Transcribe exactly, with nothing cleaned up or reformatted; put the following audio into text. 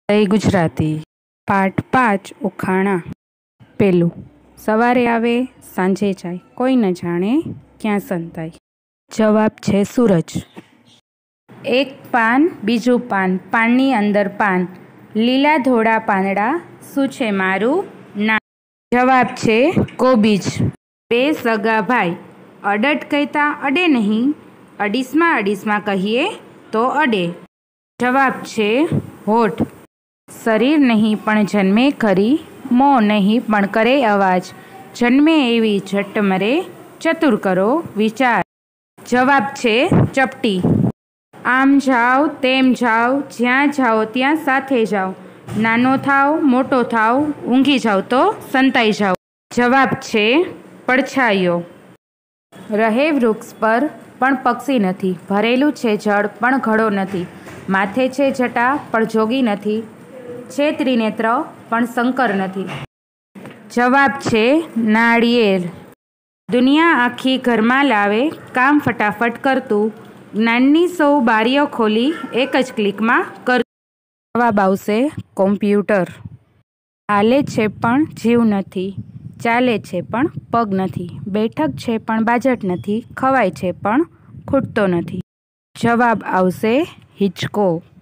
જય ગુજરાતી પાઠ પાંચ ઉખાણા। પેલું, સવારે આવે સાંજે જાય, કોઈ ન જાણે ક્યાં સંતાય। જવાબ છે સૂરજ। એક પાન બીજું પાન, પાનની અંદર પાન, લીલા ધોળા પાંદડા, શું છે મારું નામ? જવાબ છે કોબીજ। બે સગા ભાઈ, અડટ કહેતા અડે નહીં, અડીસમાં અડીસમાં કહીએ તો અડે। જવાબ છે હોઠ। શરીર નહીં પણ જન્મે ખરી, મોં નહીં પણ કરે અવાજ, જન્મે એવી ઝટ મરે, ચતુર કરો વિચાર। જવાબ છે ચપટી। આમ જાઓ તેમ જાઓ, જ્યાં જાઓ ત્યાં સાથે જાઓ, નાનો થાવ મોટો થાવ, ઊંઘી જાઓ તો સંતાઈ જાઓ। જવાબ છે પડછાયો। રહે વૃક્ષ પર પણ પક્ષી નથી, ભરેલું છે જળ પણ ઘડો નથી, માથે છે જટા પણ જોગી નથી, છે ત્રિનેત્ર પણ શંકર નથી। જવાબ છે નાળિયેર। દુનિયા આખી ઘરમાં લાવે, કામ ફટાફટ કરતું, જ્ઞાનની સૌ બારીઓ ખોલી એક જ ક્લિકમાં કરતું। જવાબ આવશે કોમ્પ્યુટર। હાલે છે પણ જીવ નથી, ચાલે છે પણ પગ નથી, બેઠક છે પણ બાજટ નથી, ખવાય છે પણ ખૂટતો નથી। જવાબ આવશે હિંચકો।